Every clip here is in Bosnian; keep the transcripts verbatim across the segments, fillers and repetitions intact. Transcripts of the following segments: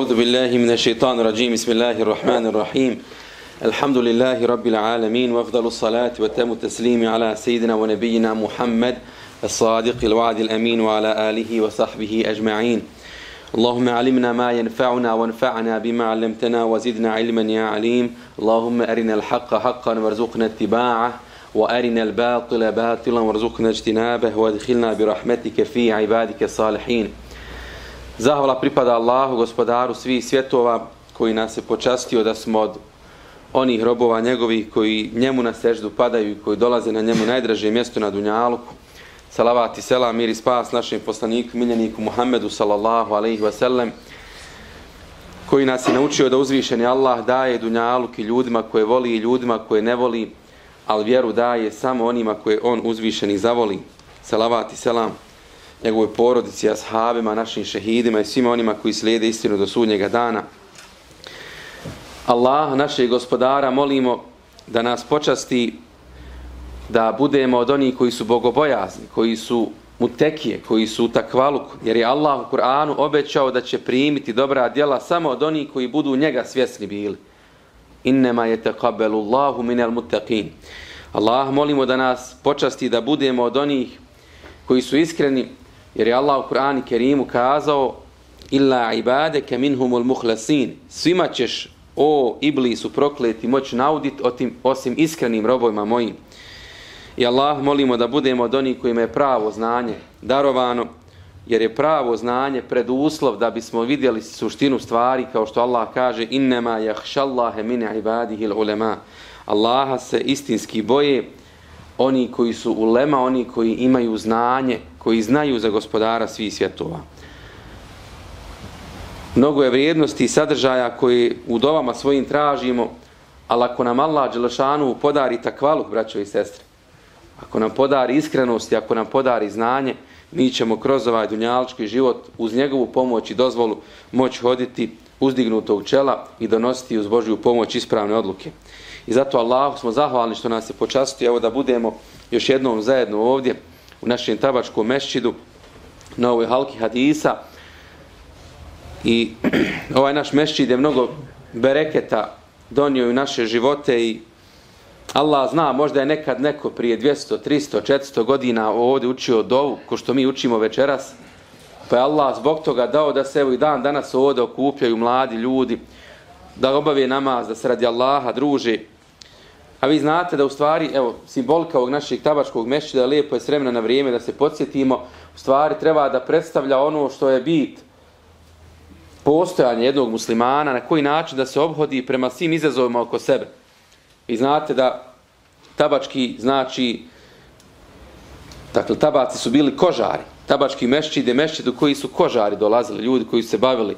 أعوذ بالله من الشيطان الرجيم بسم الله الرحمن الرحيم الحمد لله رب العالمين وأفضل الصلاة وتم التسليم على سيدنا ونبينا محمد الصادق الوعد الأمين وعلى آله وصحبه أجمعين اللهم علمنا ما ينفعنا وانفعنا بما علمتنا وزدنا علما يا عليم اللهم أرنا الحق حقا وارزقنا اتباعه وأرنا الباطل باطلا وارزقنا اجتنابه وادخلنا برحمتك في عبادك الصالحين. Zahvala pripada Allahu, gospodaru svih svjetova, koji nas je počastio da smo od onih robova njegovih koji njemu na seždu padaju i koji dolaze na njemu najdraže mjesto na dunjaluku. Salavat i selam, mir i spas našem poslaniku, miljeniku Muhammedu sallallahu alaihi wasallam, koji nas je naučio da uzvišeni Allah daje dunjaluk i ljudima koje voli i ljudima koje ne voli, ali vjeru daje samo onima koje on uzvišeni zavoli. Salavat i selam njegovoj porodici, ashabima, našim šehidima i svima onima koji slijede istinu do sudnjega dana. Allah, našeg gospodara, molimo da nas počasti da budemo od onih koji su bogobojazni, koji su mutekije, koji su u takvaluku, jer je Allah u Kur'anu obećao da će primiti dobra djela samo od onih koji budu njega svjesni bili. Innema yetaqabbalu Allahu minal muttaqin. Allah, molimo da nas počasti da budemo od onih koji su iskreni, jer je Allah u Kur'anu Kerimu kazao illa ibadeke minhumul muhlasin. Svima ćeš, o iblisu prokleti, moći naudit osim iskrenim robovima mojim. I Allah, molimo da budemo od onih kojima je pravo znanje darovano, jer je pravo znanje preduslov da bismo vidjeli suštinu stvari, kao što Allah kaže innema yakhshallaha min ibadihi ulema. Allaha se istinski boje oni koji su ulema, oni koji imaju znanje, koji znaju za gospodara svih svjetova. Mnogo je vrijednosti i sadržaja koje u dovama svojim tražimo, ali ako nam Allah dželešanu podari takvaluk, braćo i sestre, ako nam podari iskrenost i ako nam podari znanje, mi ćemo kroz ovaj dunjalčki život uz njegovu pomoć i dozvolu moći hoditi uzdignutog čela i donositi uz Božju pomoć ispravne odluke. I zato Allahu smo zahvalni što nas je počastio, evo da budemo još jednom zajedno ovdje u našem tabačkom mešćidu na ovoj halki hadisa. I ovaj naš mešćid je mnogo bereketa donio u naše živote i Allah zna, možda je nekad neko prije dvjesto, tristo, četiristo godina ovdje učio dovu, ko što mi učimo večeras, pa je Allah zbog toga dao da se evo i dan danas ovdje okupljaju mladi ljudi, da obave namaz, da se radi Allaha druže. A vi znate da u stvari, evo, simbolika ovog našeg tabačkog mešćida, lijepo je s vremena na vrijeme da se podsjetimo, u stvari treba da predstavlja ono što je bit postojanja jednog muslimana, na koji način da se ophodi prema svim izazovima oko sebe. Vi znate da tabački znači, dakle, tabaci su bili kožari. Tabački mešćid je mešćid u koji su kožari dolazili, ljudi koji su se bavili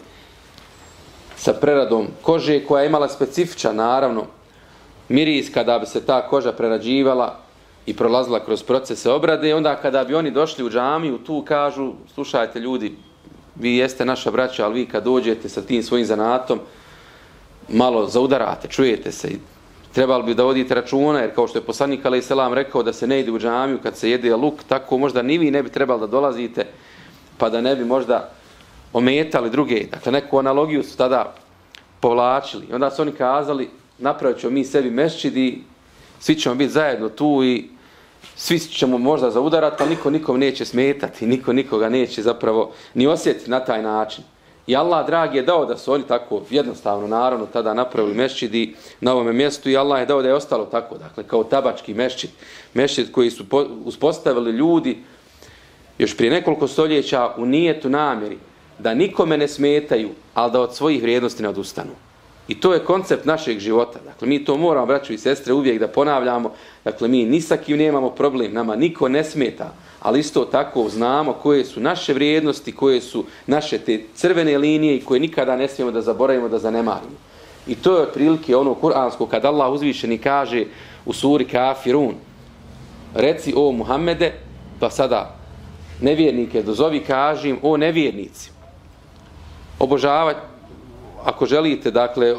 sa preradom kože, koja je imala specifičan, naravno, miris kada bi se ta koža prerađivala i prolazila kroz procese obrade. I onda kada bi oni došli u džamiju, tu kažu, slušajte ljudi, vi jeste naša braća, ali vi kad dođete sa tim svojim zanatom, malo zaudarate, čujete se i trebali bi da vodite računa, jer kao što je poslanik alejhi selam rekao da se ne ide u džamiju kad se jede luk, tako možda ni vi ne bi trebali da dolazite, pa da ne bi možda ometali druge. Dakle, neku analogiju su tada povlačili. I onda su oni kazali, napravit ćemo mi sebi mešćid i svi ćemo biti zajedno tu i svi ćemo možda zaudarati, ali niko nikom neće smetati, niko nikoga neće zapravo ni osjetiti na taj način. I Allah dragi je dao da su oni tako jednostavno, naravno, tada napravili mešćidi na ovome mjestu i Allah je dao da je ostalo tako, dakle, kao tabački mešćid. Mešćid koji su uspostavili ljudi još prije nekoliko stoljeća u nijetu namjeri da nikome ne smetaju, ali da od svojih vrijednosti ne odustanu. I to je koncept našeg života. Dakle, mi to moramo, braćo i sestre, uvijek da ponavljamo. Dakle, mi ni sa kim nemamo problem, nama niko ne smeta, ali isto tako znamo koje su naše vrijednosti, koje su naše te crvene linije i koje nikada ne smijemo da zaboravimo, da zanemarimo. I to je otprilike ono kuransko kad Allah uzvišeni kaže u suri Kafirun, reci o Muhammede, pa sada nevjernike dozovi, kažem o nevjernici. Obožavati, ako želite, dakle,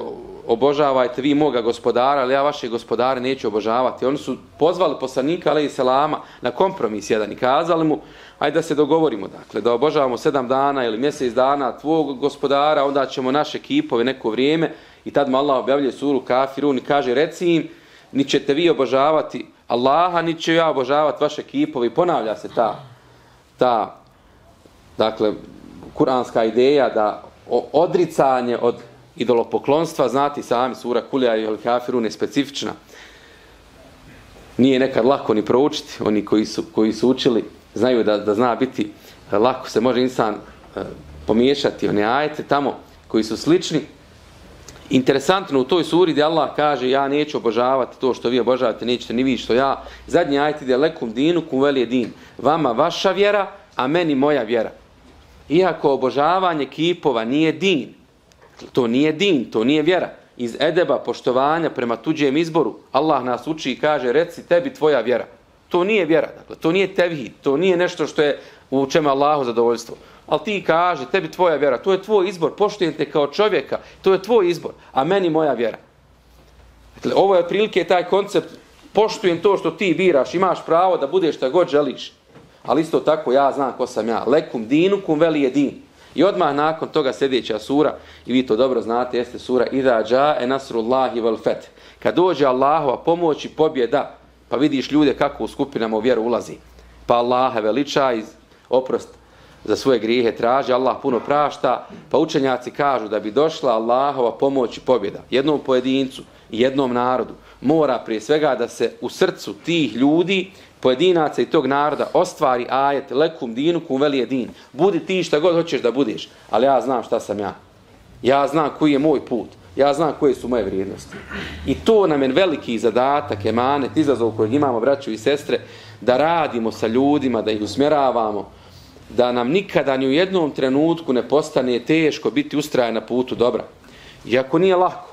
obožavajte vi moga gospodara, ali ja vaše gospodare neću obožavati. Oni su pozvali poslanika alejhi selama na kompromis jedan i kazali mu, ajde da se dogovorimo, dakle, da obožavamo sedam dana ili mjesec dana tvog gospodara, onda ćemo naše kipove neko vrijeme. I tad mu Allah objavljuje suru Kafirun i kaže, reci im, ni ćete vi obožavati Allaha, ni ću ja obožavati vaše kipove. I ponavlja se ta, ta dakle, kuranska ideja da odricanje od idolopoklonstva, znati sami, sura Kulja i Kafirun je specifična. Nije nekad lako ni proučiti, oni koji su, koji su učili znaju da, da zna biti lako, se može insan uh, pomiješati, one ajete tamo koji su slični. Interesantno u toj suri gdje Allah kaže, ja neću obožavati to što vi obožavate, nećete ni vi što ja. Zadnji ajet ide, lekum dinu kum veli din, vama vaša vjera, a meni moja vjera. Iako obožavanje kipova nije din, to nije din, to nije vjera. Iz edeba, poštovanja prema tuđem izboru, Allah nas uči i kaže, reci tebi tvoja vjera. To nije vjera, dakle, to nije tevhid, to nije nešto što je u čemu Allahu zadovoljstvo. Ali ti kaže, tebi tvoja vjera, to je tvoj izbor, poštujem te kao čovjeka, to je tvoj izbor, a meni moja vjera. Dakle, ovo je otprilike taj koncept, poštujem to što ti biraš, imaš pravo da budeš šta god želiš. Ali isto tako ja znam ko sam ja. Lekum dinu kum veli je din. I odmah nakon toga sljedeća sura, i vi to dobro znate, jeste sura Iza džae nasrullahi vel feth. Kad dođe Allahova pomoć i pobjeda, pa vidiš ljude kako u skupinama u vjeru ulazi. Pa Allaha veliča i oprost za svoje grijehe traži, Allah puno prašta, pa učenjaci kažu da bi došla Allahova pomoć i pobjeda jednom pojedincu i jednom narodu, mora prije svega da se u srcu tih ljudi, pojedinaca i tog naroda ostvari ajet lekum dinu kum veli je din. Budi ti šta god hoćeš da budeš, ali ja znam šta sam ja. Ja znam koji je moj put. Ja znam koje su moje vrijednosti. I to nam je veliki zadatak, emanet, izazov kojeg imamo, braćo i sestre, da radimo sa ljudima, da ih usmjeravamo, da nam nikada ni u jednom trenutku ne postane teško biti ustrajan na putu dobra. Iako nije lako.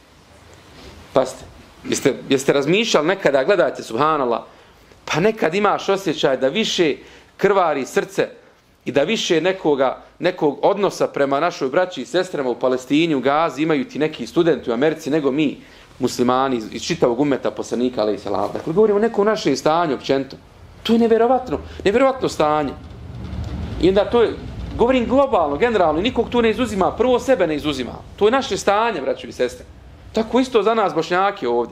Pazite, jeste, jeste razmišljali nekada, gledajte, subhanallah, pa nekad imaš osjećaj da više krvari srce i da više nekoga, nekog odnosa prema našoj braći i sestrama u Palestini, u Gazi, imaju ti neki studenti u Americi nego mi, muslimani iz, iz čitavog umeta poslanika, alejhi selam. Dakle, govorimo o nekom našem stanju općenito. To je nevjerovatno, nevjerovatno stanje. I onda to je, govorim globalno, generalno, nikog tu ne izuzima, prvo sebe ne izuzima. To je naše stanje, braći i sestre. Tako isto za nas, Bošnjaki ovdje.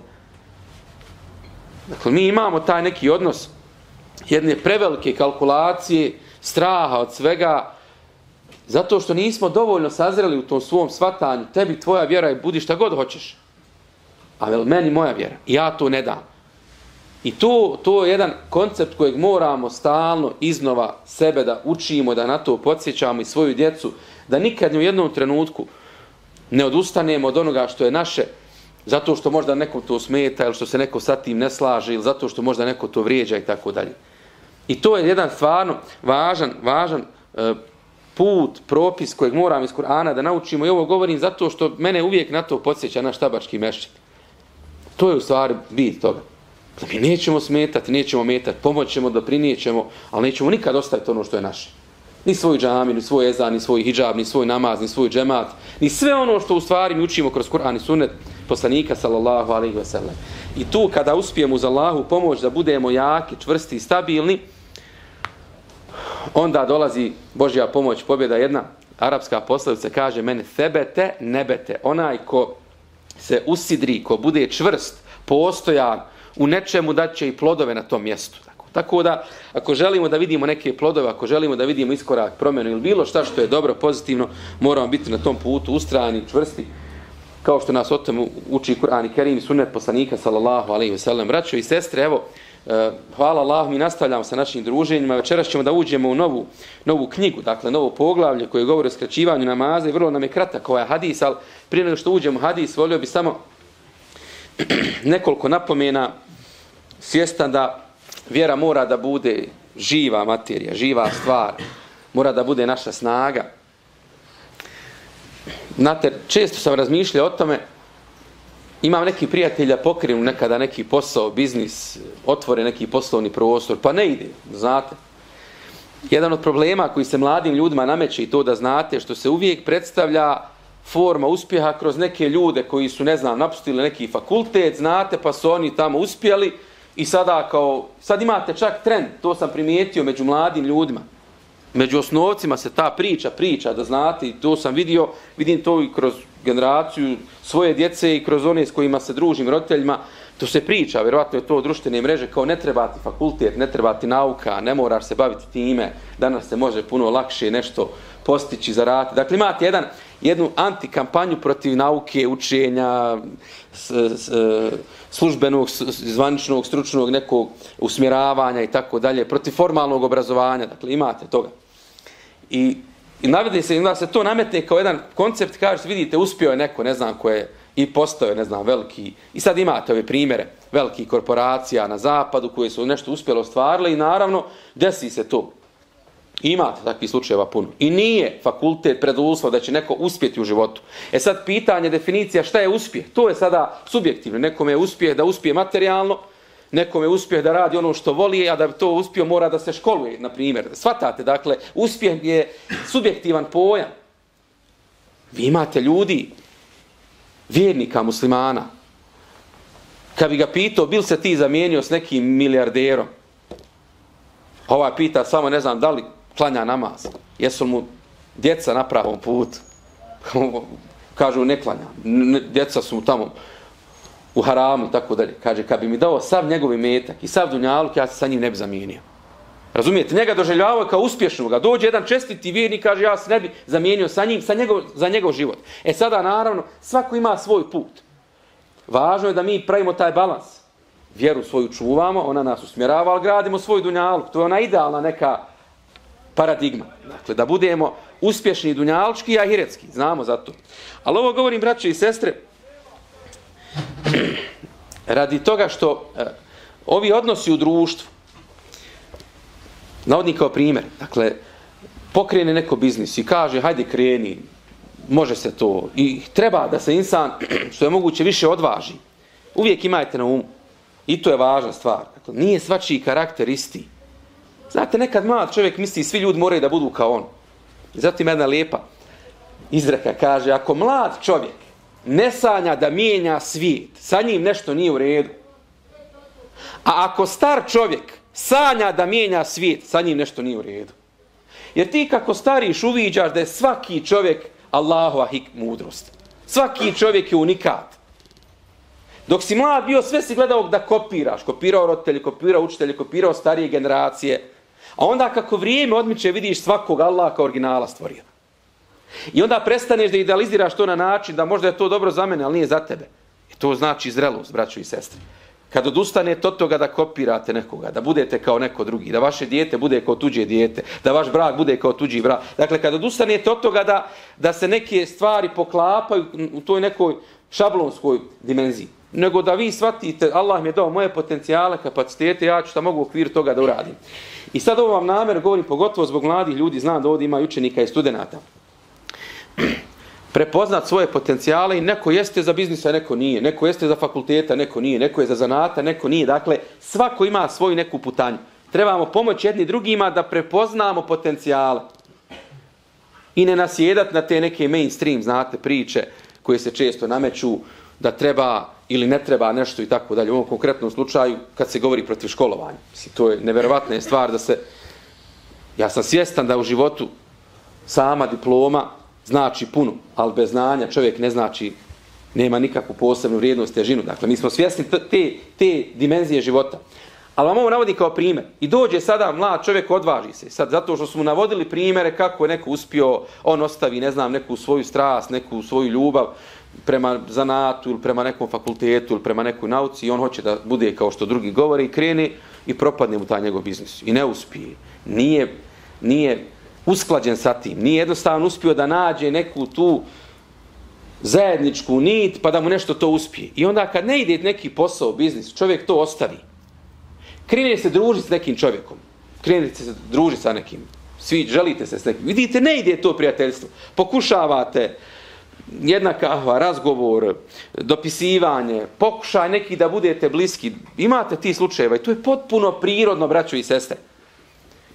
Dakle, mi imamo taj neki odnos jedne prevelike kalkulacije, straha od svega, zato što nismo dovoljno sazreli u tom svom shvatanju, tebi tvoja vjera i budi šta god hoćeš. A meni moja vjera. I ja to ne dam. I to, to je jedan koncept kojeg moramo stalno iznova sebe da učimo, da na to podsjećamo i svoju djecu, da nikad ni u jednom trenutku ne odustanemo od onoga što je naše, zato što možda nekom to smeta ili što se neko sa tim ne slaže ili zato što možda neko to vrijeđa i tako dalje. I to je jedan stvarno važan, važan e, put, propis kojeg moram iz Kur'ana da naučimo. I ovo govorim zato što mene uvijek na to podsjeća naš tabački mešćid. To je u stvari bit toga. Da mi nećemo smetati, nećemo metati, pomoćemo, doprinijećemo, ali nećemo nikad ostaviti ono što je naše. Ni svoj džami, ni svoj ezan, ni svoj hidžab, ni svoj namaz, ni svoj džemat, ni sve ono što u stvari mi učimo kroz Kur'an i sunnet poslanika sallallahu alejhi ve sellem. I tu kada uspijemo uz Allahu pomoć da budemo jaki, čvrsti i stabilni, onda dolazi Božja pomoć, pobjeda. Jedna arapska poslovica kaže mene thebete nebete, onaj ko se usidri, ko bude čvrst, postojan u nečemu, dat će i plodove na tom mjestu. Tako, tako da, ako želimo da vidimo neke plodove, ako želimo da vidimo iskorak, promjenu ili bilo šta što je dobro, pozitivno, moramo biti na tom putu ustrajni, čvrsti, kao što nas o tome uči Kur'an i Kerim i sunnet poslanika sallallahu alejhi ve sellem. Braćo i sestre, evo, hvala Allahu, mi nastavljamo sa našim druženjima. Večeras ćemo da uđemo u novu, novu knjigu, dakle novo poglavlje koje govori o skraćivanju namaza i vrlo nam je kratak ovaj hadis, ali prije nego što uđemo u hadis, volio bi samo nekoliko napomena, svjestan da vjera mora da bude živa materija, živa stvar, mora da bude naša snaga. Znate, često sam razmišljao o tome, imam neki prijatelja, pokrenu nekada neki posao, biznis, otvore neki poslovni prostor, pa ne ide, znate. Jedan od problema koji se mladim ljudima nameće i to da znate, što se uvijek predstavlja forma uspjeha kroz neke ljude koji su, ne znam, napustili neki fakultet, znate, pa su oni tamo uspjeli i sada kao, sad imate čak trend, to sam primijetio među mladim ljudima. Među osnovcima se ta priča, priča, da znate, i to sam vidio, vidim to i kroz generaciju svoje djece i kroz one s kojima se družim, roditeljima, to se priča, vjerovatno je to društvene mreže, kao ne treba ti fakultet, ne treba ti nauka, ne moraš se baviti time, danas se može puno lakše nešto postići, zaraditi. Dakle, imate jedan, jednu antikampanju protiv nauke, učenja, s, s, službenog, zvaničnog, stručnog nekog usmjeravanja i tako dalje, protiv formalnog obrazovanja, dakle, imate toga. I, i navede se, da se to nametne kao jedan koncept, kaže, vidite, uspio je neko, ne znam ko je, i postao je, ne znam, veliki, i sad imate ove primjere velikih korporacija na zapadu koje su nešto uspjelo ostvarile i naravno desi se to. Imate takvih slučajeva puno. I nije fakultet preduslov da će neko uspjeti u životu. E sad pitanje, definicija šta je uspjeh? To je sada subjektivno. Nekome je uspjeh da uspije materijalno, nekome je uspjeh da radi ono što voli, a da bi to uspio mora da se školuje, na primjer. Svatate, dakle, uspjeh je subjektivan pojam. Vi imate ljudi, vjernika, muslimana, kad bi ga pitao, bil se ti zamijenio s nekim milijarderom? Ovaj pita samo, ne znam, da li klanja namaz, jesu mu djeca na pravom putu? Kažu, ne klanja, djeca su mu tamo u haramu i tako dalje. Kaže, kad bi mi dao sav njegov imetak i sav dunjaluk, ja se sa njim ne bi zamijenio. Razumijete? Njega doželjavaju kao uspješnoga. Dođe jedan čestiti vjernik, kaže, ja se ne bi zamijenio sa njim, sa njegov, za njegov život. E sada, naravno, svako ima svoj put. Važno je da mi pravimo taj balans. Vjeru svoju čuvamo, ona nas usmjerava, ali gradimo svoj dunjaluk. To je ona idealna neka paradigma. Dakle, da budemo uspješni dunjalučki i ahiretski. Znamo za to. Ali ovo govorim, braće i sestre, radi toga što eh, ovi odnosi u društvu, navodim kao primjer, dakle, pokrene neko biznis i kaže, hajde kreni, može se to. I treba da se insan, što je moguće, više odvaži. Uvijek imajte na umu. I to je važna stvar. Dakle, nije svačiji karakter isti. Znate, nekad mlad čovjek misli svi ljudi moraju da budu kao on. I zato ima jedna lijepa izreka, kaže, ako mlad čovjek ne sanja da mijenja svijet, sa njim nešto nije u redu. A ako star čovjek sanja da mijenja svijet, sa njim nešto nije u redu. Jer ti kako stariš uviđaš da je svaki čovjek Allahova hik mudrost. Svaki čovjek je unikat. Dok si mlad bio, sve si gledao da kopiraš. Kopirao roditelji, kopirao učitelji, kopirao starije generacije. A onda kako vrijeme odmiče vidiš svakog Allaha kao originala stvorio. I onda prestaneš da idealiziraš to na način da možda je to dobro za mene, ali nije za tebe. I to znači zrelost, braćo i sestre. Kad odustanete od toga da kopirate nekoga, da budete kao neko drugi, da vaše dijete bude kao tuđe dijete, da vaš brak bude kao tuđi brak. Dakle, kad odustanete od toga da, da se neke stvari poklapaju u toj nekoj šablonskoj dimenziji, nego da vi shvatite, Allah mi je dao moje potencijale, kapacitete, ja ću šta mogu u okviru toga da uradim. I sad ovo vam namjerno govorim, pogotovo zbog mladih ljudi, znam da ovdje ima učenika i studenata. Prepoznat svoje potencijale i neko jeste za biznisa, neko nije. Neko jeste za fakulteta, neko nije. Neko je za zanata, neko nije. Dakle, svako ima svoju neku putanju. Trebamo pomoći jedni drugima da prepoznamo potencijale. I ne nasjedati na te neke mainstream, znate, priče koje se često nameću da treba ili ne treba nešto i tako dalje. U ovom konkretnom slučaju, kad se govori protiv školovanja. Mislim, to je nevjerovatna stvar da se... Ja sam svjestan da u životu sama diploma znači puno, ali bez znanja čovjek ne znači, nema nikakvu posebnu vrijednost, težinu. Dakle, mi smo svjesni te, te dimenzije života. Ali vam ovo navodi kao primjer. I dođe sada mlad čovjek, odvaži se. Sad, zato što su mu navodili primjere kako je neko uspio, on ostavi, ne znam, neku svoju strast, neku svoju ljubav prema zanatu ili prema nekom fakultetu ili prema nekoj nauci i on hoće da bude kao što drugi govore i krene i propadne mu taj njegov biznis. I ne uspije. Nije, nije usklađen sa tim. Nije jednostavno uspio da nađe neku tu zajedničku nit pa da mu nešto to uspije. I onda kad ne ide neki posao, biznis, čovjek to ostavi. Krene se družiti s nekim čovjekom. Krenete se družiti sa nekim. Svi želite se s nekim. Vidite, ne ide to prijateljstvo. Pokušavate jedna kahva, razgovor, dopisivanje, pokušaj neki da budete bliski. Imate ti slučajeva i to je potpuno prirodno, braćo i sestre.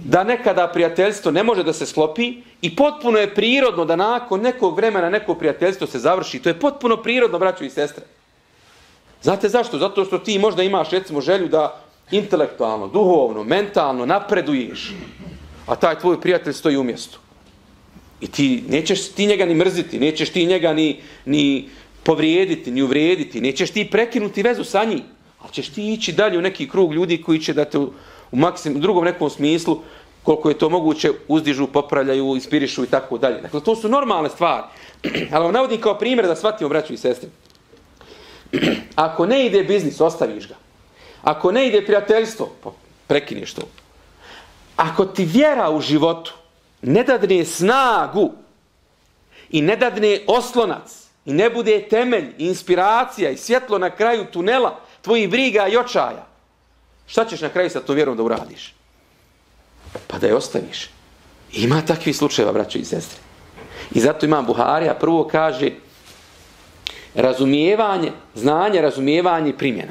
da nekada prijateljstvo ne može da se sklopi i potpuno je prirodno da nakon nekog vremena neko prijateljstvo se završi. To je potpuno prirodno, braćo i sestre. Znate zašto? Zato što ti možda imaš, recimo, želju da intelektualno, duhovno, mentalno napreduješ, a taj tvoj prijatelj stoji u mjestu. I ti nećeš ti njega ni mrziti, nećeš ti njega ni, ni povrijediti, ni uvrijediti, nećeš ti prekinuti vezu sa njim, ali ćeš ti ići dalje u neki krug ljudi koji će da te u, u, maksim, u drugom nekom smislu, koliko je to moguće, uzdižu, popravljaju, inspirišu i tako dalje. Dakle, to su normalne stvari. Ali vam navodim kao primjer da shvatimo, braću i sestre. Ako ne ide biznis, ostaviš ga. Ako ne ide prijateljstvo, prekineš to. Ako ti vjera u životu ne dadne snagu i ne dadne oslonac i ne bude temelj, inspiracija i svjetlo na kraju tunela tvojih briga i očaja, šta ćeš na kraju sa tom vjerom da uradiš? Pa da je ostaviš. Ima takvih slučajeva, braćo i sestre. I zato imam Buharija prvo kaže razumijevanje, znanje, razumijevanje i primjena.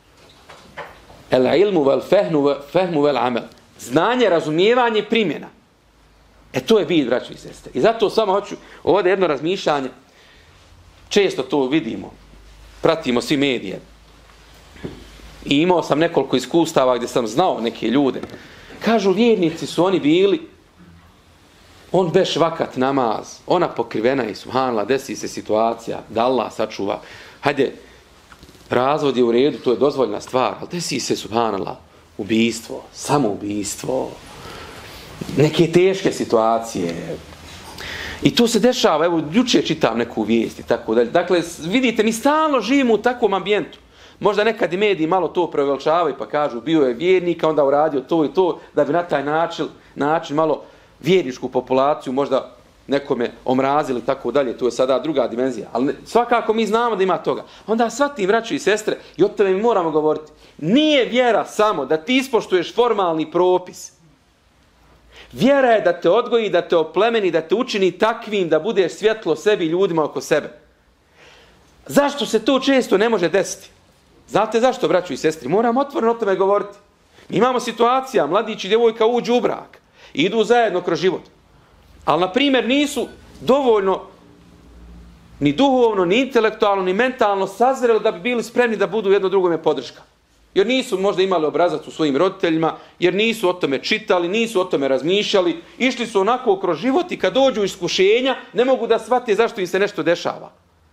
El ilmu vel fehnu, fehmu vel amel. Znanje, razumijevanje i primjena. E to je bit, braćo i sestre. I zato samo hoću ovdje jedno razmišljanje. Često to vidimo. Pratimo svi medije. I imao sam nekoliko iskustava gdje sam znao neke ljude. Kažu, vjernici su oni bili, on beš vakat namaz, ona pokrivena i subhanallah, desi se situacija, da Allah sačuva. Hajde, razvod je u redu, to je dozvoljna stvar, ali desi se subhanallah, ubijstvo, samoubijstvo, neke teške situacije. I to se dešava, evo, jučer čitam neku vijest i tako dalje. Dakle, vidite, mi stalno živimo u takvom ambijentu. Možda nekad i mediji malo to preveličavaju pa kažu bio je vjernik, a onda uradio to i to, da bi na taj način, način malo vjerničku populaciju možda nekome omrazili i tako dalje. To je sada druga dimenzija. Ali ne, svakako mi znamo da ima toga. Onda shvatim, braćo i sestre, i o tome mi moramo govoriti. Nije vjera samo da ti ispoštuješ formalni propis. Vjera je da te odgoji, da te oplemeni, da te učini takvim da budeš svjetlo sebi i ljudima oko sebe. Zašto se to često ne može desiti? Znate zašto, braćo i sestri? Moram otvoreno o tome govoriti. Mi imamo situacija, mladić i djevojka uđu u brak i idu zajedno kroz život. Ali, na primjer, nisu dovoljno ni duhovno, ni intelektualno, ni mentalno sazreli da bi bili spremni da budu jedno drugome podrška. Jer nisu možda imali obrazac u svojim roditeljima, jer nisu o tome čitali, nisu o tome razmišljali, išli su onako kroz život i kad dođu iskušenja, ne mogu da shvate zašto im se nešto dešava.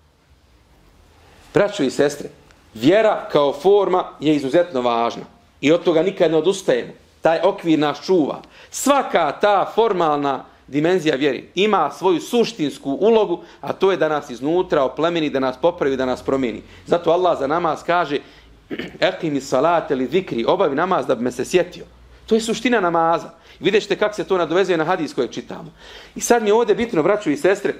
Braćo i sestre, vjera kao forma je izuzetno važna i od toga nikad ne odustajemo. Taj okvir nas čuva. Svaka ta formalna dimenzija vjeri ima svoju suštinsku ulogu, a to je da nas iznutra oplemeni, da nas popravi, da nas promijeni. Zato Allah za namaz kaže ekimi salate li zikri, obavi namaz da bi me se sjetio. To je suština namaza. Vidjet ćete kako se to nadovezuje na hadis kojeg čitamo. I sad mi je ovdje bitno, braćo i sestre,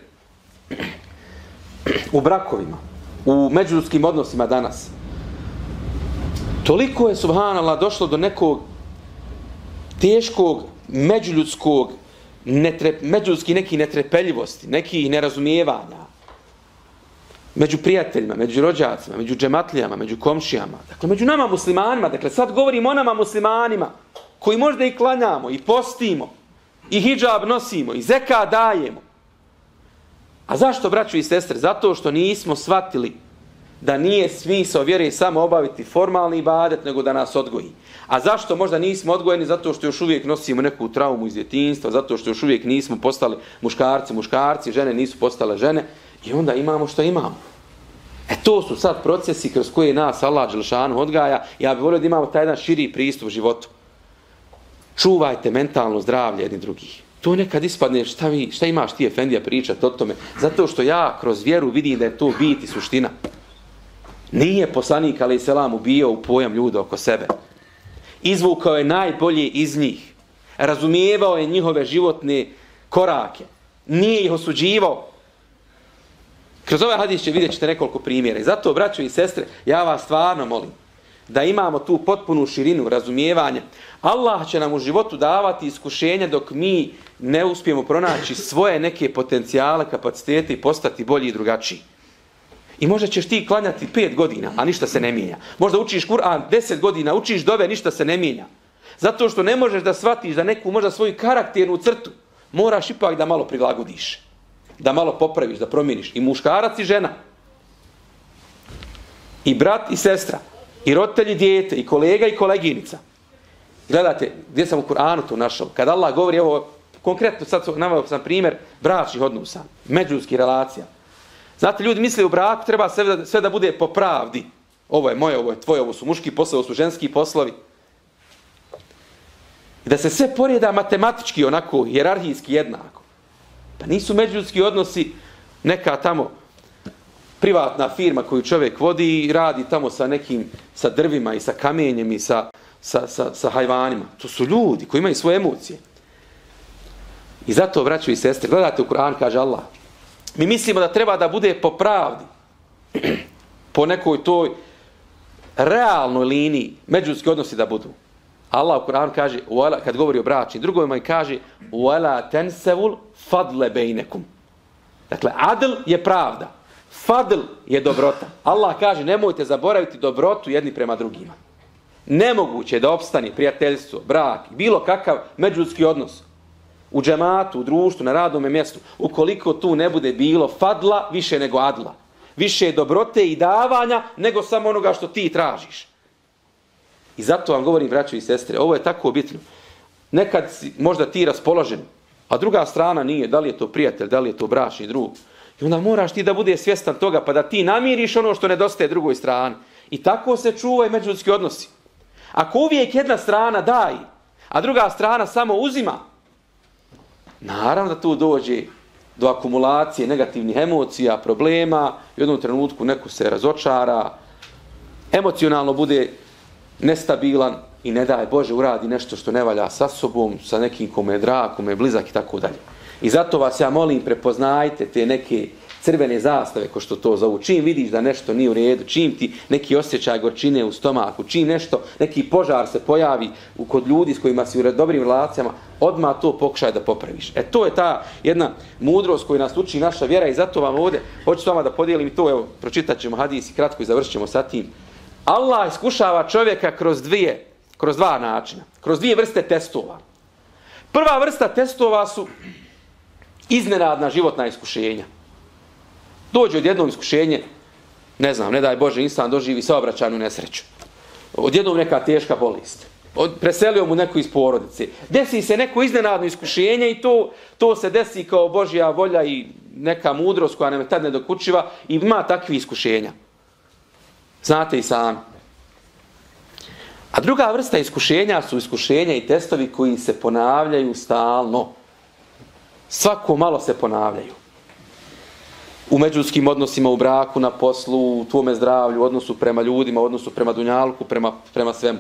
u brakovima, u međuljudskim odnosima danas. Toliko je, subhanallah, došlo do nekog teškog međuljudskog, netre, međuljudskih nekih netrepeljivosti, nekih nerazumijevanja. Među prijateljima, među rođacima, među džematlijama, među komšijama. Dakle, među nama muslimanima. Dakle, sad govorimo o nama muslimanima koji možda i klanjamo, i postimo, i hidžab nosimo, i zeka dajemo. A zašto, braćo i sestre? Zato što nismo shvatili da nije smisao vjere samo obaviti formalni ibadet, nego da nas odgoji. A zašto možda nismo odgojeni? Zato što još uvijek nosimo neku traumu iz djetinjstva, zato što još uvijek nismo postali muškarci, muškarci, žene nisu postale žene i onda imamo što imamo. E to su sad procesi kroz koje nas Allah dželešanu odgaja. Ja bih volio da imamo taj jedan širi pristup životu. Čuvajte mentalno zdravlje jedni drugih. To nekad ispadne, šta, vi, šta imaš ti efendija pričati o tome? Zato što ja kroz vjeru vidim da je to bit i suština. Nije poslanik alejhi selam ubio u pojam ljude oko sebe. Izvukao je najbolje iz njih. Razumijevao je njihove životne korake. Nije ih osuđivao. Kroz ovaj hadis će vidjet ćete nekoliko primjera. I zato, braćo i sestre, ja vas stvarno molim da imamo tu potpunu širinu razumijevanja. Allah će nam u životu davati iskušenja dok mi ne uspijemo pronaći svoje neke potencijale, kapacitete i postati bolji i drugačiji. I možda ćeš ti klanjati pet godina, a ništa se ne mijenja. Možda učiš Kur'an deset godina, učiš dove, ništa se ne mijenja. Zato što ne možeš da shvatiš da neku možda svoju karakternu crtu moraš ipak da malo prilagodiš. Da malo popraviš, da promijeniš. I muškarac i žena. I brat i sestra. I roditelj i dijete. I kolega i koleginica. Gledajte, gdje sam u Kur'anu to našao. Kad Allah govori, evo, konkretno sad naveo sam primjer bračnih odnosa, međuljudskih relacija. Znate, ljudi misle u braku treba sve da, sve da bude po pravdi. Ovo je moje, ovo je tvoje, ovo su muški poslovi, ovo su ženski poslovi. I da se sve porijeda matematički, onako, hijerarhijski jednako. Pa nisu međuljudski odnosi neka tamo privatna firma koju čovjek vodi i radi tamo sa nekim, sa drvima i sa kamenjem i sa, sa, sa, sa hajvanima. To su ljudi koji imaju svoje emocije. I zato, braćo i sestre, gledajte u Kur'an, kaže Allah, mi mislimo da treba da bude po pravdi, po nekoj toj realnoj liniji, međuljudski odnosi da budu. Allah u Kur'anu kaže, kad govori o bračnim drugovima, i kaže وَلَا تَنْسَوُلْ فَضْلَ بَيْنَكُمْ. Dakle, adl je pravda, fadl je dobrota. Allah kaže, nemojte zaboraviti dobrotu jedni prema drugima. Nemoguće je da opstane prijateljstvo, brak, bilo kakav međuljudski odnos u džematu, u društvu, na radnom mjestu, ukoliko tu ne bude bilo fadla više nego adla. Više dobrote i davanja nego samo onoga što ti tražiš. I zato vam govorim, braćo i sestre, ovo je tako bitno. Nekad si možda ti raspoložen, a druga strana nije, da li je to prijatelj, da li je to bračni drug. I onda moraš ti da bude svjestan toga, pa da ti namiriš ono što nedostaje drugoj strani. I tako se čuvaju međuljudski odnosi. Ako uvijek jedna strana daje, a druga strana samo uzima, naravno da tu dođe do akumulacije negativnih emocija, problema, u jednom trenutku neko se razočara, emocionalno bude nestabilan i ne daj Bože uradi nešto što ne valja sa sobom, sa nekim kome je drag, kome je blizak i tako dalje. I zato vas ja molim, prepoznajte te neke crvene zastave, ko što to zovu. Čim vidiš da nešto nije u redu, čim ti neki osjećaj gorčine u stomaku, čim nešto, neki požar se pojavi kod ljudi s kojima si u dobrim relacijama, odmah to pokušaj da popraviš. E to je ta jedna mudrost koju nas uči naša vjera i zato vam ovdje hoću s vama da podijelim i to, evo, pročitat ćemo hadis i kratko i završit ćemo sa tim. Allah iskušava čovjeka kroz dvije, kroz dva načina, kroz dvije vrste testova. Prva vrsta testova su iznenadna životna iskušenja. Dođe odjednom iskušenje, ne znam, ne daj Bože, insan doživi saobraćajnu nesreću. Odjednom neka teška bolest. Od, preselio mu neko iz porodice. Desi se neko iznenadno iskušenje i to, to se desi kao Božja volja i neka mudrost koja nam je tad ne dokučiva i ima takvih iskušenja. Znate i sami. A druga vrsta iskušenja su iskušenja i testovi koji se ponavljaju stalno. Svako malo se ponavljaju. U međuljudskim odnosima, u braku, na poslu, u tvome zdravlju, u odnosu prema ljudima, u odnosu prema dunjalku, prema, prema svemu.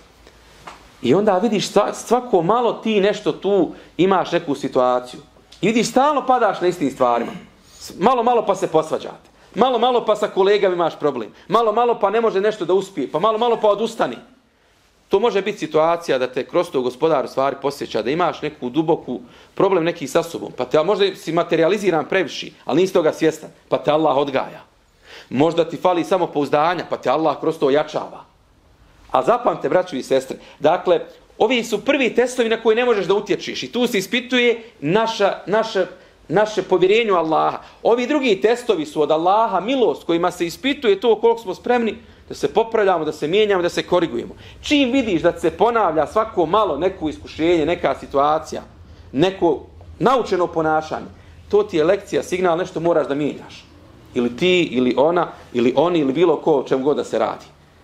I onda vidiš svako malo ti nešto tu imaš neku situaciju. I vidiš stalno padaš na istim stvarima. Malo, malo pa se posvađate. Malo, malo pa sa kolegama imaš problem. Malo, malo pa ne može nešto da uspije. Pa malo, malo pa odustani. To može biti situacija da te kroz to gospodar u stvari posjeća, da imaš neku duboku problem neki sa sobom. Pa te možda si materializiran previše, ali nisi toga svjestan. Pa te Allah odgaja. Možda ti fali samo pouzdanja, pa te Allah kroz to ojačava. A zapamte, braćo i sestre, dakle, ovi su prvi testovi na koje ne možeš da utječiš. I tu se ispituje naša, naša, naše povjerenje u Allaha. Ovi drugi testovi su od Allaha milost kojima se ispituje to koliko smo spremni da se popravljamo, da se mijenjamo, da se korigujemo. Čim vidiš da se ponavlja svako malo neko iskušenje, neka situacija, neko naučeno ponašanje, to ti je lekcija, signal, nešto moraš da mijenjaš. Ili ti, ili ona, ili oni, ili bilo ko, o čemu god da se radi.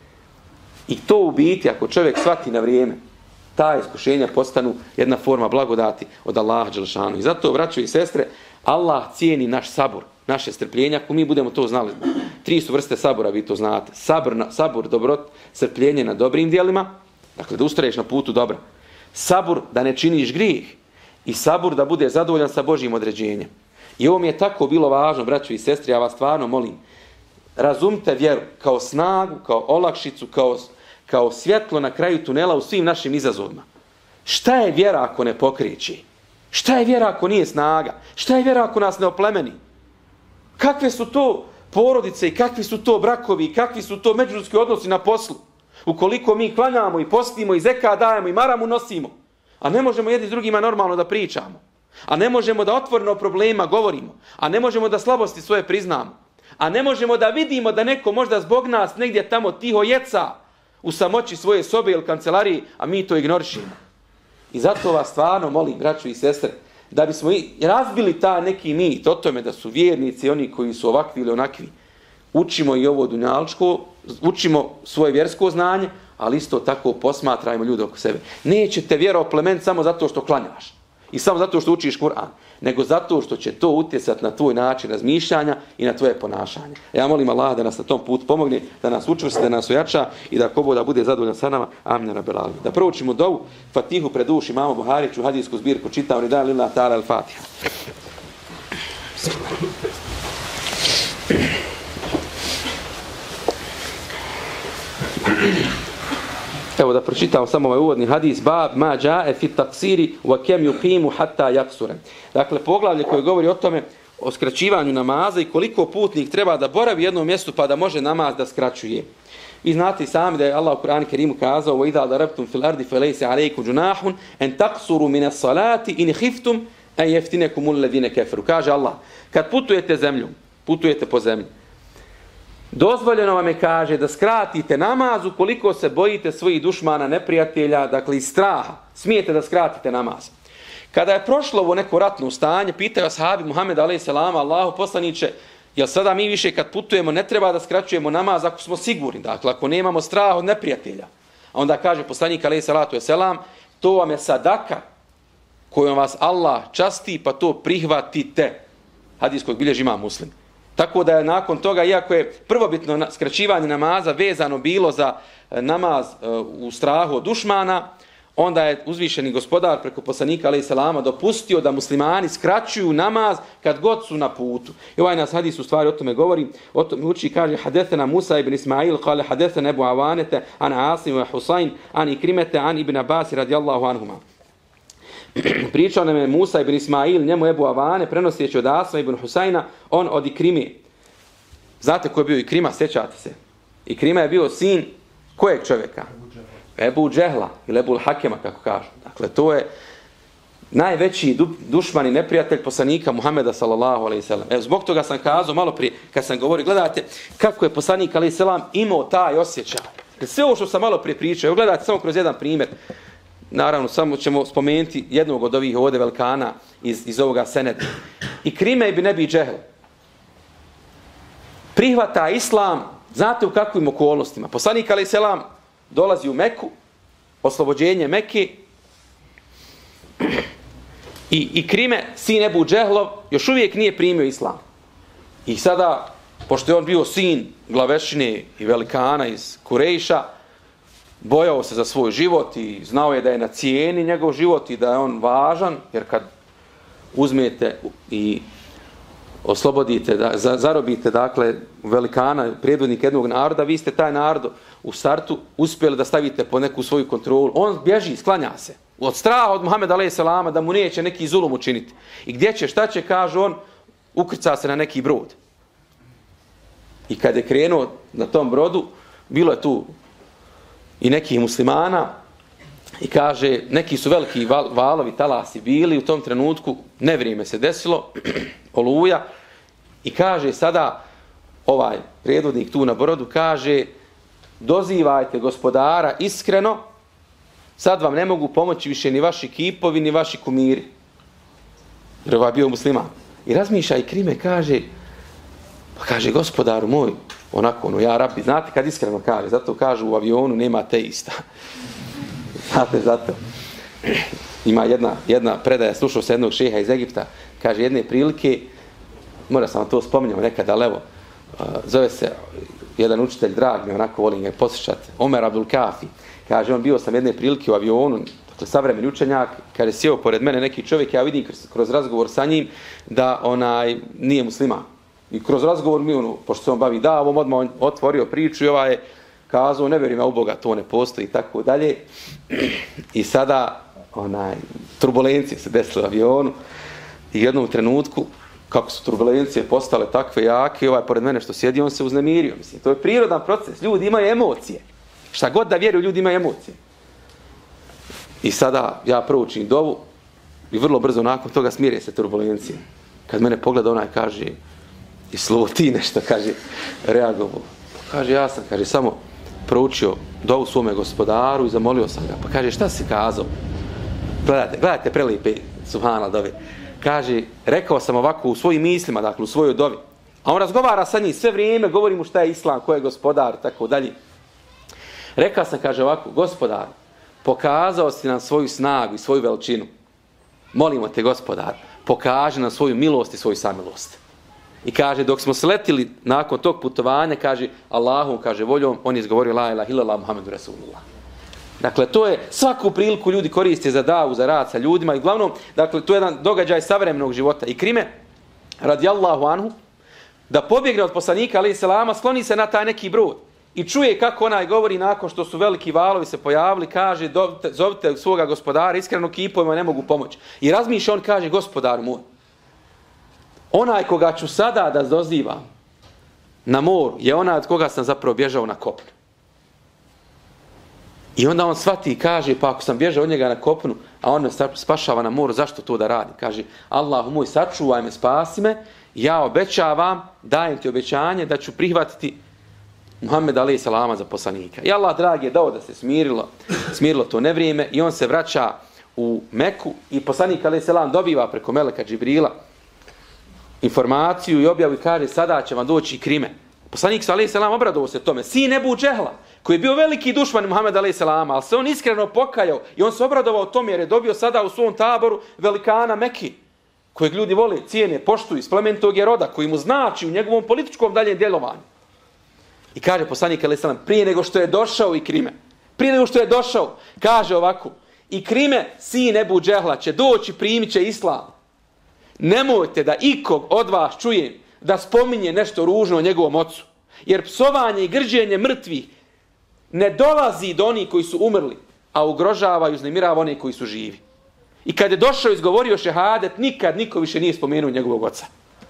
I to u biti, ako čovjek shvati na vrijeme, ta iskušenja postanu jedna forma blagodati od Allaha dželešanu. I zato, braćo i sestre, Allah cijeni naš sabor, naše strpljenje, ako mi budemo to znali. Tri su vrste sabora, vi to znate. Sabor, sabor dobrot, strpljenje na dobrim djelima, dakle da ustraješ na putu dobra. Sabor da ne činiš grijeh i sabor da bude zadovoljan sa Božjim određenjem. I ovo mi je tako bilo važno, braćo i sestre, ja vas stvarno molim, razumite vjeru kao snagu, kao olakšicu, kao, kao svjetlo na kraju tunela u svim našim izazovima. Šta je vjera ako ne pokreće? Šta je vjera ako nije snaga? Šta je vjera ako nas ne oplemeni? Kakve su to porodice i kakvi su to brakovi i kakvi su to međuljudski odnosi na poslu? Ukoliko mi klanjamo i postimo i zekat dajemo i maramu nosimo, a ne možemo jedni s drugima normalno da pričamo, a ne možemo da otvoreno problema govorimo, a ne možemo da slabosti svoje priznamo, a ne možemo da vidimo da neko možda zbog nas negdje tamo tiho jeca u samoći svoje sobe ili kancelariji, a mi to ignorišimo. I zato vas stvarno molim, braćo i sestre, da bismo i razbili ta neki mit o tome da su vjernici oni koji su ovakvi ili onakvi. Učimo i ovo dunjalčko, učimo svoje vjersko znanje, ali isto tako posmatrajmo ljude oko sebe. Nećete vjeroplement samo zato što klanjaš i samo zato što učiš Kur'an, nego zato što će to utjecati na tvoj način razmišljanja i na tvoje ponašanje. Ja molim Allah da nas na tom putu pomogne, da nas učvrsti, da nas ojača i da ko da bude zadovoljan sa nama. Amin rabbil alamin. Da proučimo dovu Fatihu pred uši imamo Buhariću, hadijsku zbirku čitao ni dan lillahi ta'ala al-Fatiha. Evo da pročitam samo ovaj uvodni hadis, bab ma jaa fi taqsiri wa kam yuqimu hatta yaqsura. Dakle, poglavlje koje govori o tome, o skraćivanju namaza i koliko putnik treba da boravi u jednom mjestu pa da može namaz da skraćuje. Vi znate sami da je Allah u Kur'anu Kerimu kazao: "Wa idha darabtum fil ardi falaysa alaykum junahun an taqsuru min as-salati in khiftum an yaftinakum alladhina kafaru." Kaže Allah, kad putujete zemljom, putujete po zemlji, dozvoljeno vam je, kaže, da skratite namaz ukoliko se bojite svojih dušmana, neprijatelja, dakle iz straha. Smijete da skratite namaz. Kada je prošlo ovo neko ratno stanje, pitaju ashabi Muhammed alejhi selam, Allahu poslanice, jel sada mi više kad putujemo ne treba da skraćujemo namaz ako smo sigurni, dakle ako nemamo strah od neprijatelja. A onda kaže poslanik alejhi salatu selam, to vam je sadaka kojom vas Allah časti, pa to prihvatite. Hadis kojeg bilježi Imam Muslim. Tako da je nakon toga, iako je prvobitno skraćivanje namaza vezano bilo za namaz u strahu od dušmana, onda je uzvišeni gospodar preko poslanika alejhi selama dopustio da muslimani skraćuju namaz kad god su na putu. I ovaj nas hadis u stvari o tome govori, o tome uči, kaže: "Hadathana Musa ibn Ismail qala hadathana Abu Awanata an Asim wa Husayn an Ikrimata an Ibn Abbas radijallahu anhuma." Pričao nam je Musa ibn Ismail, njemu Ebu Avane, prenoseći od Asma ibn Husajna, on od Ikrime. Znate ko je bio Ikrima, sjećate se? Ikrima je bio sin kojeg čovjeka? Ebu Džehla ili Ebu Hakema, kako kažu. Dakle, to je najveći dušman i neprijatelj poslanika Muhameda sallallahu alejhi ve sellem. Evo, zbog toga sam kazao malo prije, kad sam govorio, gledajte kako je poslanik alejhi selam imao taj osjećaj. Sve ovo što sam malo prije pričao, evo gledajte samo kroz jedan primjer. Naravno, samo ćemo spomenuti jednog od ovih ovdje velikana iz, iz ovoga seneda. Ikrime ibn Abi Džehl prihvata islam, znate u kakvim okolnostima. Poslanik alejhi selam dolazi u Meku, oslobođenje Mekke, i Ikrime, sin Ebu Džehlov, još uvijek nije primio islam. I sada, pošto je on bio sin glavešine i velikana iz Kurejša, bojao se za svoj život i znao je da je na cijeni njegov život i da je on važan, jer kad uzmete i oslobodite, da, zarobite, dakle, velikana, predvodnik jednog naroda, vi ste taj narod u startu uspjeli da stavite po neku svoju kontrolu. On bježi, sklanja se. Od straha od Muhameda alejhi selama da mu neće neki zulum učiniti. I gdje će, šta će, kaže on, ukrca se na neki brod. I kad je krenuo na tom brodu, bilo je tu i nekih muslimana, i kaže, neki su veliki val, valovi, talasi bili, u tom trenutku nevrijeme se desilo, oluja, i kaže sada ovaj predvodnik tu na brodu, kaže: "Dozivajte gospodara iskreno, sad vam ne mogu pomoći više ni vaši kipovi, ni vaši kumiri." Jer ovaj bio musliman. I razmišlja Ikrime, kaže, pa kaže: "Gospodaru moj, onako, ono, ja rabi", znate kad iskreno kaže, zato kažu u avionu nema teista. Znate, zato. Ima jedna, jedna predaja, slušao se jednog šeha iz Egipta, kaže jedne prilike, mora sam vam to spominjamo nekad, ali evo, zove se jedan učitelj, drag mi, onako volim ga poslušati, Omer Abdul Kafi. Kaže, on bio sam jedne prilike u avionu, dakle savremeni učenjak, kada je sjeo pored mene neki čovjek, ja vidim kroz, kroz razgovor sa njim da onaj nije musliman. I kroz razgovor mi, ono, pošto se on bavi davom, odmah on otvorio priču i ovaj je kazao: "Ne vjerujem ja u Boga, to ne postoji", i tako dalje. I sada onaj, turbulencije se desile u avionu i u jednom trenutku, kako su turbulencije postale takve jake, ovaj pored mene što sjedi, on se uznemirio. Mislim, to je prirodan proces, ljudi imaju emocije. Šta god da vjeruju, ljudi imaju emocije. I sada ja proučim dovu i vrlo brzo nakon toga smire se turbulencije. Kad mene pogleda onaj kaže, i slovo ti nešto, kaže, reagovao. Kaže, ja sam, kaže, samo proučio dovu svome gospodaru i zamolio sam ga. Pa kaže, šta si kazao? Gledajte, gledajte prelijepe subhanallah dove. Kaže, rekao sam ovako u svojim mislima, dakle u svojoj dovi. A on razgovara sa njim sve vrijeme, govori mu šta je islam, ko je gospodar, tako dalje. Rekao sam, kaže ovako, gospodar, pokazao si nam svoju snagu i svoju veličinu. Molimo te, gospodar, pokaži nam svoju milost i svoju samilost. I kaže, dok smo sletili nakon tog putovanja, kaže, Allahom, kaže, voljom, on je izgovorio la ilaha illallah Muhammedu Rasulullah. Dakle, to je svaku priliku ljudi koriste za davu, za rad sa ljudima i uglavnom, dakle, to je jedan događaj savremenog života. I Krime, radijallahu anhu, da pobjegne od poslanika, alejhi selama, skloni se na taj neki brod i čuje kako onaj govori nakon što su veliki valovi se pojavili, kaže, zovite svoga gospodara, iskreno kipovima ne mogu pomoći. I razmišlja, on kaže, gospodar moj, onaj koga ću sada da dozivam na moru je onaj od koga sam zapravo bježao na kopnu. I onda on shvati i kaže, pa ako sam bježao od njega na kopnu, a on me spašava na moru, zašto to da radi? Kaže, Allahu moj, sačuvaj me, spasi me, ja obećavam, dajem ti obećanje da ću prihvatiti Muhammed alejhi selama za poslanika. I Allah dragi je dao da se smirilo, smirilo to nevrijeme i on se vraća u Meku i poslanik alejhi selam dobiva preko meleka Džibrila informaciju i objavu i kaže, sada će vam doći Krime. Poslanik alejhi selam obradovao se tome. Sin Ebu Džehla, koji je bio veliki dušman Muhammed alejhi selama, ali se on iskreno pokajao i on se obradovao tome jer je dobio sada u svom taboru velikana Meki, kojeg ljudi vole, cijene, poštuju, iz plemenitog je roda, koji mu znači u njegovom političkom daljem djelovanju. I kaže poslanik alejhi selam, prije nego što je došao i Krime, prije nego što je došao, kaže ovako, i Krime, sin Ebu Džehla, će doći, primit će islam. Nemojte da ikog od vas čujem da spominje nešto ružno o njegovom ocu. Jer psovanje i grđenje mrtvih ne dolazi do onih koji su umrli, a ugrožava i uznemirava onih koji su živi. I kad je došao i izgovorio šehadet, nikad niko više nije spomenuo njegovog oca.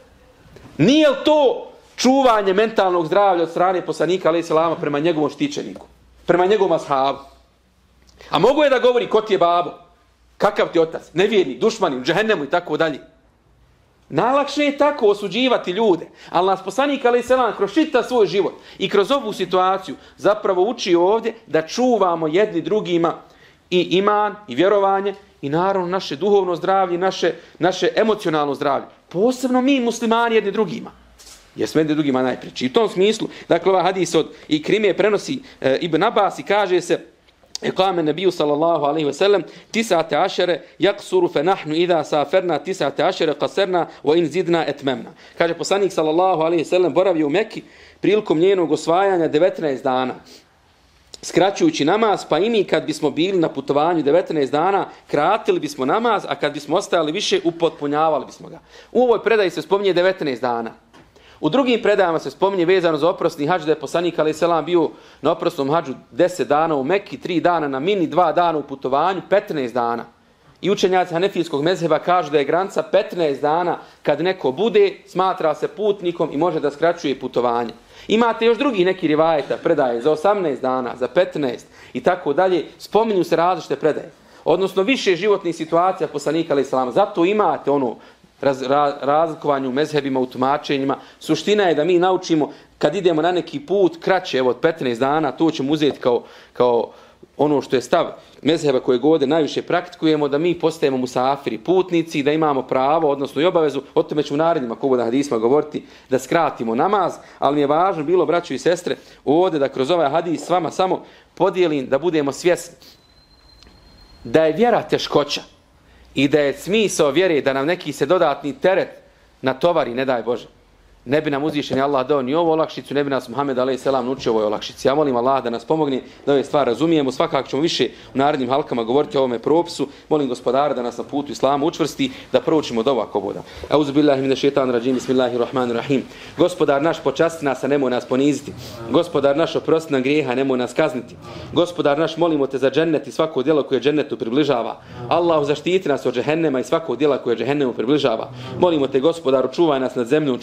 Nije li to čuvanje mentalnog zdravlja od strane poslanika alejhi selama prema njegovom štićeniku, prema njegovom ashabu? A mogu je da govori ko ti je babo, kakav ti otac, nevjernik, dušmanin, u džehennemu i tako dalje. Najlakše je tako osuđivati ljude, ali nas poslanik alejhi selam kroz čitav svoj život i kroz ovu situaciju zapravo uči ovdje da čuvamo jedni drugima i iman i vjerovanje i naravno naše duhovno zdravlje, naše, naše emocionalno zdravlje. Posebno mi muslimani jedni drugima. Jer smo jedni drugima najpreći. I u tom smislu, dakle, ovaj hadis od Ikrime prenosi e, Ibn Abbas i kaže se Ekame nebiju sallallahu alaihi ve sellem tisate ašere jaksuru fe nahnu idha saferna tisate ašere kaserna wa in zidna etmemna. Kaže poslanik sallallahu alaihi ve sellem boravio u Meki prilikom njenog osvajanja devetnaest dana. Skraćujući namaz, pa i mi kad bismo bili na putovanju devetnaest dana, kratili bismo namaz, a kad bismo ostajali više, upotpunjavali bismo ga. U ovoj predaji se spominje devetnaest dana. U drugim predajama se spominje vezano za oprosni hadž da je poslanik alejhi selam bio na oprosnom hadžu deset dana u Meki, tri dana na Mini, dva dana u putovanju, petnaest dana. I učenjaci hanefijskog mezheba kažu da je granica petnaest dana kad neko bude, smatra se putnikom i može da skraćuje putovanje. Imate još drugi neki rivajeta, predaje za osamnaest dana, za petnaest i tako dalje. Spominju se različite predaje. Odnosno više životnih situacija poslanika alejhi selam. Zato imate ono raz, raz, razlikovanju u mezhebima, u tumačenjima. Suština je da mi naučimo kad idemo na neki put kraće, evo od petnaest dana, to ćemo uzeti kao, kao ono što je stav mezheba kojeg ovdje najviše praktikujemo, da mi postajemo musafiri, putnici, da imamo pravo, odnosno i obavezu, o tome ću u narednjima kogu da hadisma govoriti, da skratimo namaz, ali mi je važno bilo, braćo i sestre, ovdje da kroz ovaj hadis s vama samo podijelim da budemo svjesni da je vjera teškoća i da je smisao vjere da nam neki se dodatni teret natovari, ne daj Bože. Ne bi nam uzvišeni Allah dao ni ovu olakšicu, ne bi nas Muhammed alejhi selam naučio ovoj olakšici. Ja molim Allah da nas pomogne da ove stvari razumijemo. Svakako ćemo više u narednim halkama govoriti o ovome propisu. Molim gospodara da nas na putu islama učvrsti, da proučimo dovu ako boda. Auzu billahi minash šejtanir racim. Bismillahirrahmanirrahim. Gospodar naš, počasti nas, a nemoj nas poniziti. Gospodar naš, oprosti nam grijeha, nemoj nas kazniti. Gospodar naš, molimo te za džennet i svako djelo koje džennetu približava. Allahu, zaštiti nas od džehennema i svakog djela koje džehennemu približava. Molimo te, gospodaru, čuvaj nas nad zemljom, čuvaj nas pod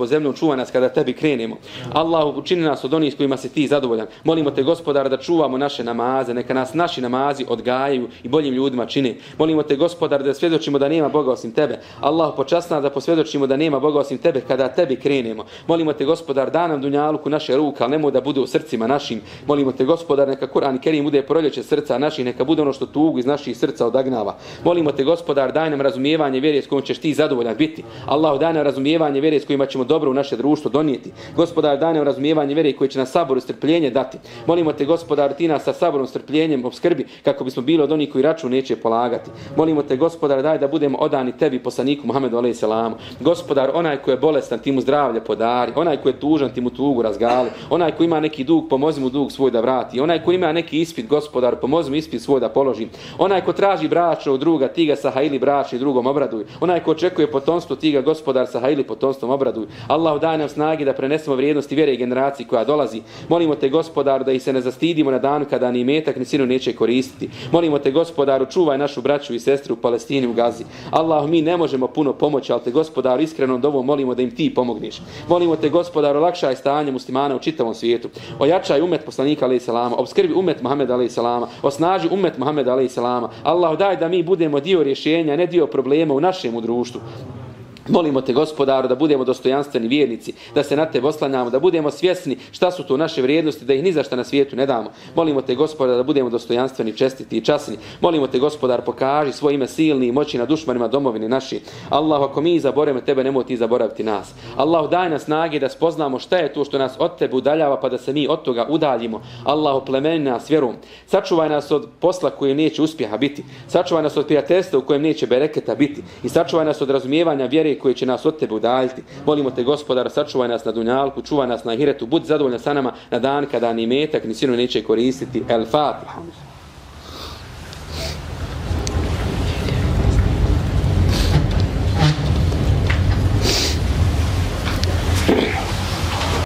pod zemljom, čuvaj nas kada tebi krenemo. Allahu, učini nas od onih s kojima si ti zadovoljan. Molimo te, Gospodar, da čuvamo naše namaze, neka nas naši namazi odgajaju i boljim ljudima čine. Molimo te, Gospodar, da svjedočimo da nema Boga osim tebe. Allahu, počasti nas da posvjedočimo da nema Boga osim tebe kada tebi krenemo. Molimo te, Gospodar, da nam dunjaluku naše ruke, ali nemoj da bude u srcima našim. Molimo te, Gospodar, neka Kur'an Kerim bude proljeće srca naših, neka bude ono što tugu iz naših srca odagnava. Molimo te, Gospodar, daj nam razumijevanje vjere s kojom ćeš ti zadovoljan biti. Allahu, daj nam razumijevanje vjere s kojima ćemo dobro u naše društvo donijeti. Gospodar, daj nam razumijevanje vjere koji će nas saboru strpljenje dati. Molimo te, Gospodar, ti nas sa saborom strpljenjem obskrbi kako bismo bili od onih koji račun neće polagati. Molimo te, Gospodar, daj da budemo odani tebi, poslaniku Muhammedu alejhi selamu. Gospodar, onaj koji je bolestan, ti mu zdravlje podari. Onaj koji je tužan, ti mu tugu razgali. Onaj koji ima neki dug, pomozi mu dug svoj da vrati. Onaj koji ima neki ispit, Gospodar, pomozi mu ispit svoj da položi. Onaj ko traži bračnog druga, ti ga sahajili bračni drugom obraduj. Onaj ko očekuje potomstvo, ti ga, Gospodar, sahajili potomstvom obraduj. Allah, daj nam snage da prenesemo vrijednosti vjere i generaciji koja dolazi. Molimo te, Gospodar, da ih se ne zastidimo na danu kada ni metak ni sinu neće koristiti. Molimo te, Gospodaru, čuvaj našu braću i sestru u Palestini, u Gazi. Allah, mi ne možemo puno pomoći, ali te, Gospodaru, iskreno dovom molimo da im ti pomogneš. Molimo te, Gospodaru, olakšaj stanje muslimana u čitavom svijetu. Ojačaj umet poslanika alejhi selama, obskrbi umet Muhameda alejhi selama, osnaži umet Muhameda alejhi selama. Allah, daj da mi budemo dio rješenja, ne dio problema u našem društvu. Molimo te, Gospodaru, da budemo dostojanstveni vjernici, da se na tebe oslanjamo, da budemo svjesni šta su to naše vrijednosti, da ih ni za šta na svijetu ne damo. Molimo te, Gospodar, da budemo dostojanstveni, čestiti i časni. Molimo te, Gospodar, pokaži svoje ime silni i moći nad dušmanima domovini naši. Allah, ako mi zaboravimo tebe, nemoj ti zaboraviti nas. Allah, daj nas snage da spoznamo šta je to što nas od tebe udaljava, pa da se mi od toga udaljimo. Allah, plemeni nas vjerom. Sačuvaj nas od posla kojem neće uspjeha biti. Sačuvaj nas od prijateljstva u kojem neće bereketa biti. I sačuvaj nas od razumijevanja vjere koji će nas od tebe udaljiti. Molimo te, Gospodar, sačuvaj nas na dunjalku, čuvaj nas na ahiretu, budi zadovoljan sa nama na dan kada ni metak ni sinu neće koristiti. El Fatiha.